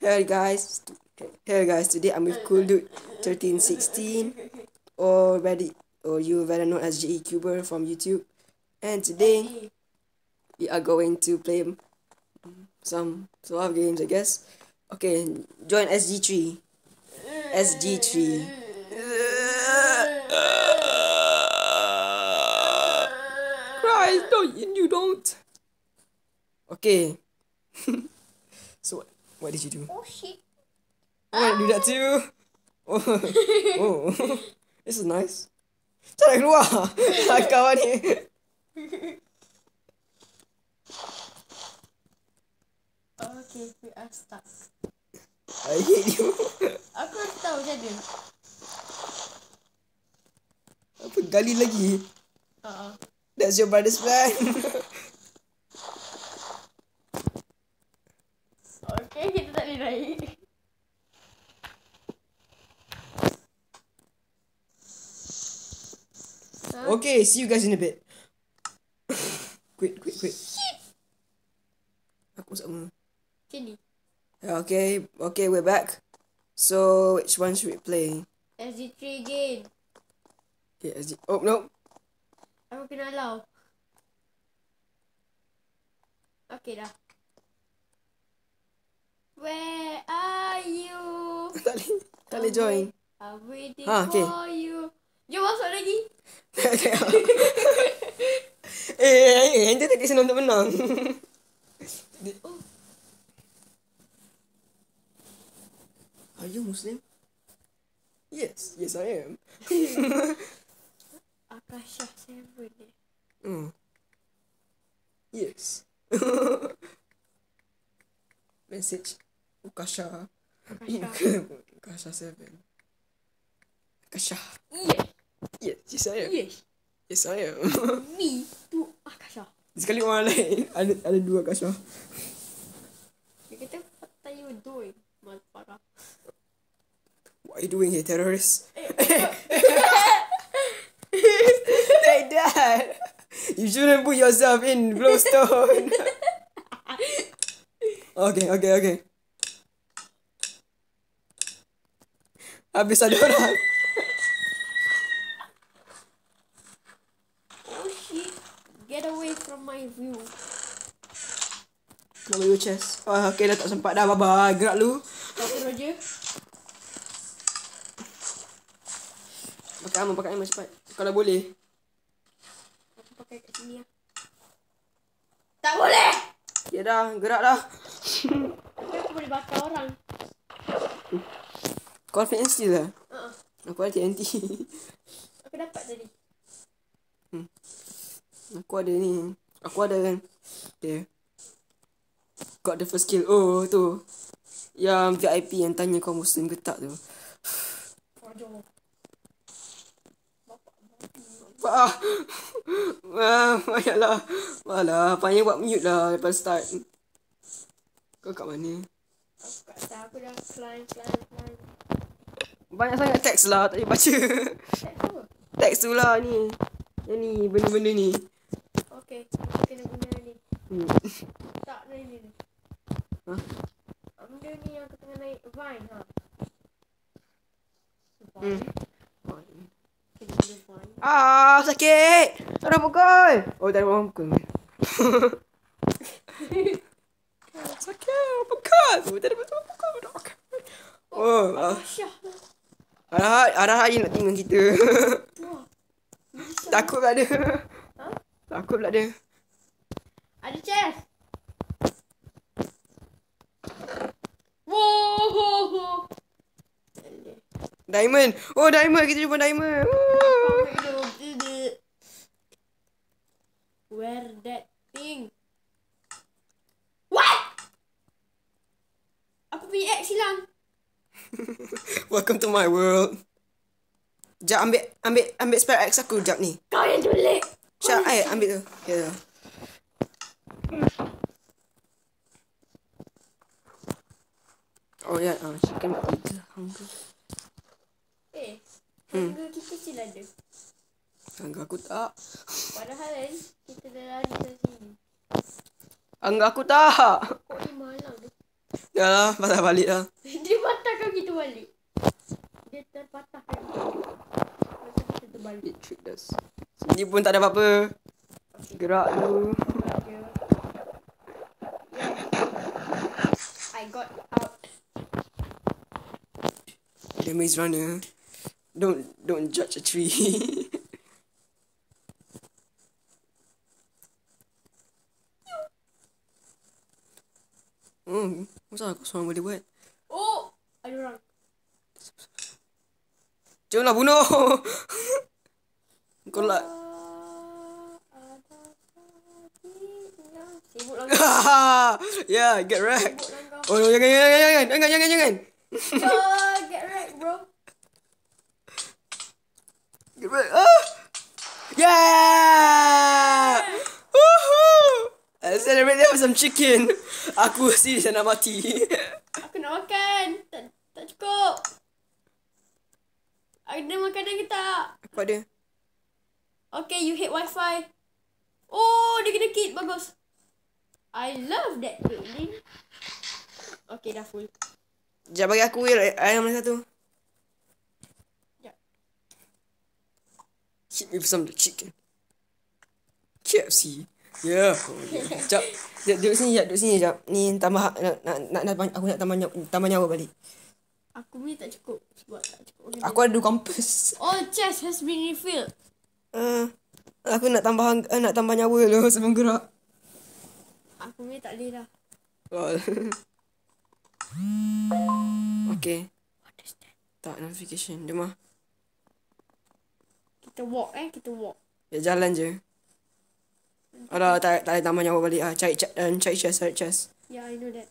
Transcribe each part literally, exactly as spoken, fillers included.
Hey guys, hey guys, today I'm with Cool Dude thirteen sixteen, or Reddit, or you better known as J E Cuber from YouTube. And today we are going to play some some of games, I guess. Okay, join S G three. S G three. Christ, don't you don't. Okay. So what, what did you do? Oh shit. I want to do that too. Oh, oh. This is nice. Jangan keluar. Kawan ni. Okay, we are stuck. I hate you. Aku dah tahu macam mana. Apa gali lagi? Uh-uh. That's your brother's plan. Okay, kita tak boleh naik. Huh? Okay, see you guys in a bit. Quit, quit, quit. Shit. Aku sama. Macam ni. Okay, okay, we're back. So, which one should we play? S G three again. Okay, S G. Oh, no. Aku kena allow. Okay dah. Where are you? Tak boleh, tak boleh join. I'm waiting Ha, okay. for you. Jom masuk lagi. Okay. Eh, eh, eh, ente tak senang untuk menang. Oh. Are you Muslim? Yes, yes I am. Akasha seven eh. Hmm. Yes. Message Ukasha. Akasha. Ukasha seven. Akasha. Yes. Yes, yes I am. Yes. Yes I am. Me to Akasha. Sekali orang lain ada ada dua Akasha. Dia kata, what are you doing? Malpara. What are you doing here, terrorist? Eh, Like that. You shouldn't put yourself in Glowstone. Okay, okay, okay. Habis ada orang. oh shit. Get away from my view. Cover your chest. Oh, okay, dah tak sempat dah. Bye-bye. Gerak lu. Kata Roger. Pakai armor, pakai armor cepat. Kalau boleh. Aku pakai kat sini lah. Tak boleh! Ya dah, gerak dah. Tapi aku boleh bakar orang. Kau fitness steel lah. Uh-uh. Aku ada T N T. Aku dapat tadi. Hmm. Aku ada ni. Aku ada kan. Okay. Got the first kill. Oh, tu. Yang V I P yang tanya kau Muslim ke tak tu. Roger. Ah. Ah, ayatlah. Alah, Panya buat mute lah daripada start. Kau kat mana? Aku kat atas. Aku dah climb, climb, climb. Banyak sangat teks lah, tak boleh baca. Teks apa? Teks tu lah ni. Yang ni, benda-benda ni. Okay, kita kena guna ni. Hmm. Tak, ni ni. Ha? Benda ni yang aku tengah naik Vine ha. Hmm. Vine. Kita guna Vine. Ah, sakit. Tak ada pukul. Oh, tak ada orang pukul. Sakit, pukul. Oh, tak ada orang pukul. Oh, ah. Akasha. Arah, arah hari nak tengok kita. Wah. Takut pula dia. Ha? Takut pula dia. Ada chest. Wow. Diamond. Oh, diamond. Kita jumpa diamond. Woo. Where that thing? What? Aku punya X hilang. Welcome to my world. Jap, ambil ambil ambil spare X aku jap ni. Kau yang tulik. Syah, ai ambil tu. Ya. Yeah. Oh ya, yeah. uh, chicken eater hungry. Eh, Hmm. tangga kita still ada. Angga aku tak. Padahal kan, kita dah lari dari sini. Angga aku tak. Kok ni malang tu? Dah lah, patah balik lah. Dia patahkan kita balik. Dia terpatahkan kita balik. Lepas tu kita terbalik. It tricked us. Sini pun tak ada apa-apa. Gerak dulu. Gerak dia. Yes. I got out. The maze runner. Don't don't judge a tree. Hmm, masa aku seorang boleh buat? Oh, ada orang. Janganlah bunuh. Kau lah. Sibuk lah kau. Yeah, get wrecked. Sibuk lah Oh, kau. no, jangan, jangan, jangan, jangan, jangan, jangan. Oh, get wrecked, bro. Get wrecked. Ah. Yeah! Woohoo! I celebrate them with some chicken. Aku serius nak mati. Aku nak makan. Tak, tak cukup. Ada makanan ke tak? Apa dia? Okay, you hate wifi. Oh, dia kena kit. Bagus. I love that building. Okay, dah full. Sekejap bagi aku wheel ayam lagi satu. Sekejap. Hit me with some of the chicken. K F C. Yeah. Sekejap. Duduk sini sekejap. Duduk sini sekejap. Ni tambah. Nak, nak, nak, nak, aku nak tambah, tambah nyawa balik. Aku ni tak cukup. Sebab tak cukup. Okay, Aku ada dua kompas. oh, chest has been refilled. Uh, aku nak tambah uh, nak tambah nyawa dulu sebelum gerak. Aku ni tak boleh dah. Oh. Okay. What is that? Tak notification. Dia mah. Kita walk eh. Kita walk. Dia jalan je. Alah, tak, tak ada tambah nyawa balik ah. Cari, cari, uh, cari chest, cari chest. Yeah, I know that.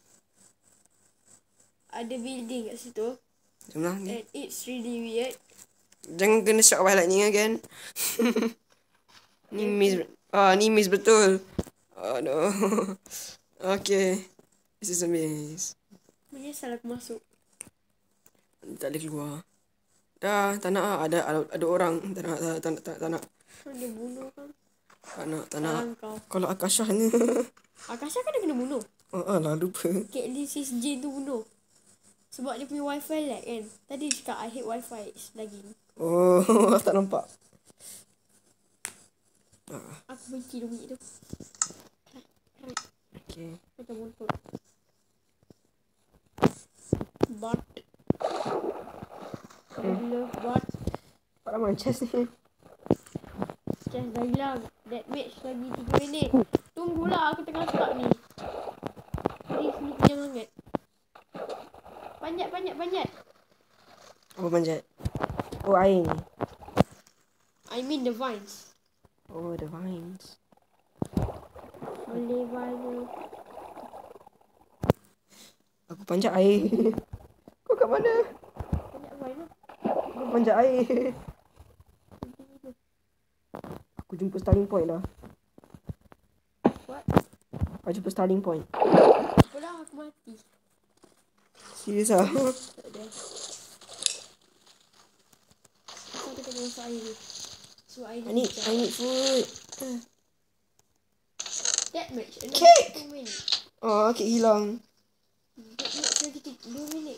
Ada building kat situ. Jom lah. Ni. And it's really weird. Jangan kena shock by lightning again. Ni miss. Ah, ni miss betul. Oh no. Okay. This is a miss. Menyesal aku masuk. Tak boleh keluar. Dah, tak nak ah. Ada, ada, ada orang. Tak nak, tak, tak, tak, tak nak. Dia bunuh kan. Tak nak, tak nak. Salah kau. Kalau Akasha ni. Akasha kan dia kena bunuh. Oh, ah, lah lupa. Kat Sis Jane tu bunuh. Sebab dia punya wifi lag kan. Tadi dia cakap I hate wifi. It's lagging. Oh, tak nampak. Ah, Aku benci dia bunyi tu. okay. Macam motor. Bot. I love bot. Tak lama chest ni. Chest dah hilang. That match lagi tiga minit. Tunggulah aku tengah start ni. Please ni kenyang sangat. Panjat, panjat, panjat. Apa panjat? Oh, air ni. I mean the vines. Oh, the vines. Boleh vine. Aku panjat air. Kau kat mana? Panjat vine lah. Aku panjat air. Aku jumpa starting point lah. What? Aku jumpa starting point. Apalah aku mati. Serius lah. Tak ada. Asal kita kena masuk air ni. So air I ni need, pecah. I need food. That match. Another Cake! two minutes. Oh, kek hilang. That match lagi dua minit.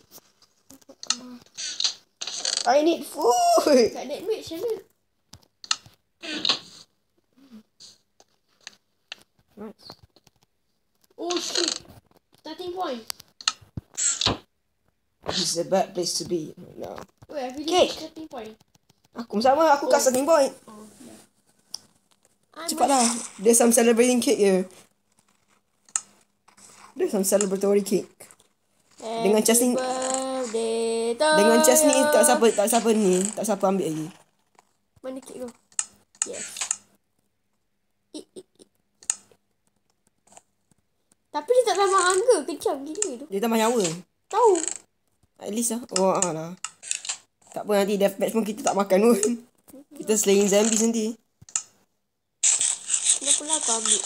I need food. Kat that match mana? Nice. Oh shit. Starting point. This is a bad place to be right now. Wait, I really Cake! starting point. Aku sama, aku kat Oh. starting point. Oh, yeah. I'm Cepatlah. There's some celebrating cake here. There's some celebratory cake. Dengan chest ni- birthday to Dengan chest ni you. tak siapa, tak siapa ni. Tak siapa ambil lagi. Mana kek tu? Yes. I, I, I. Tapi dia tak tambah angka. Kejam gila tu. Dia tambah nyawa. Tahu. At least lah. Oh, ah lah. Tak apa, nanti deathmatch pun kita tak makan pun. Kita slaying zombies nanti. Kenapa lah aku ambil?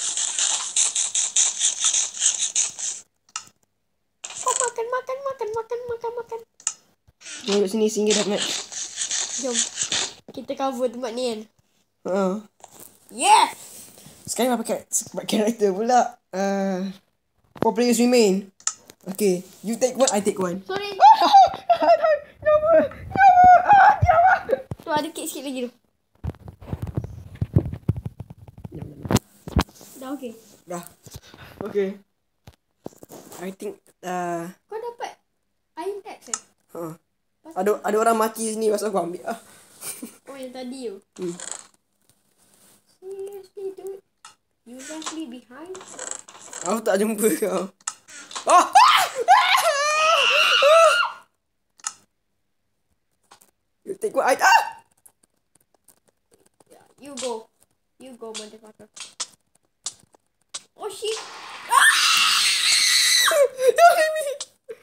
Oh, makan, makan, makan, makan, makan, makan. Jom duduk sini singgah deathmatch. Jom. Kita cover tempat ni kan. Haa. Yes! Sekarang nak pakai pakai character pula. Uh, four players remain. Okay, you take one, I take one. Sorry. Kenapa? Kenapa? Ah, kenapa? Tu ada kek sikit lagi tu. Dah okey. Dah. Okay. I think uh, Kau dapat iron tax eh? huh. Ada ada orang mati sini pasal aku ambil ah. Oh yang tadi tu. Hmm. Seriously dude. You left me behind? Aku tak jumpa kau. Oh! You take one. I, ah! You go. You go, motherfucker. Oh shit. Don't hit me.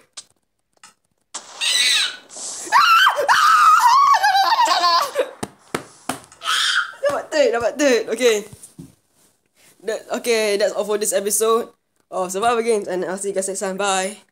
Dapat third, dapat third. Okay. That, okay, that's all for this episode of Survival Games, and I'll see you guys next time. Bye.